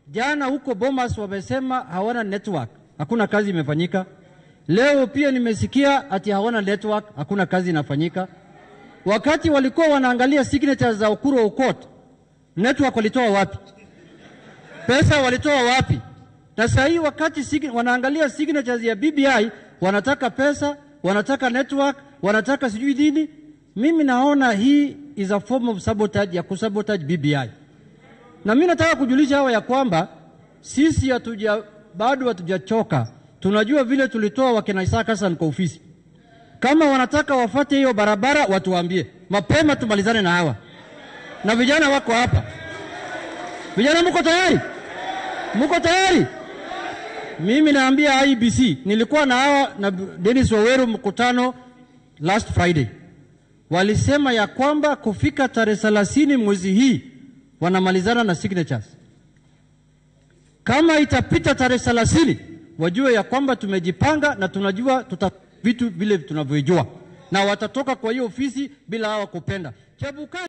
Jana huko Bomas wamesema hawana network, hakuna kazi imefanyika. Leo pia nimesikia ati hawana network, hakuna kazi inafanyika. Wakati walikuwa wanaangalia signatures za Ukuru Aukot, network walitoa wapi? Pesa walitoa wapi? Na sasa hii wakati wanaangalia signatures ya BBI, wanataka pesa, wanataka network, wanataka sijui nini. Mimi naona hii is a form of sabotage, ya kusabotage BBI. Na mimi nataka kujulisha hawa ya kwamba sisi bado hatujachoka. Tunajua vile tulitoa wakina Isaka Hassan kwa ofisi. Kama wanataka wafate hiyo barabara, watuambie mapema tumalizane na hawa. Na vijana wako hapa. Vijana mko tayari? Mko tayari? Mimi naambia IEBC, nilikuwa na hawa na Dennis Waweru mkutano last Friday. Walisema ya kwamba kufika tarehe 30 mwezi hii wanamalizana na signatures. Kama itapita tarehe 30, wajue ya kwamba tumejipanga na tunajua vitu vile tunavyojua. Na watatoka kwa hiyo ofisi bila hawa kupenda.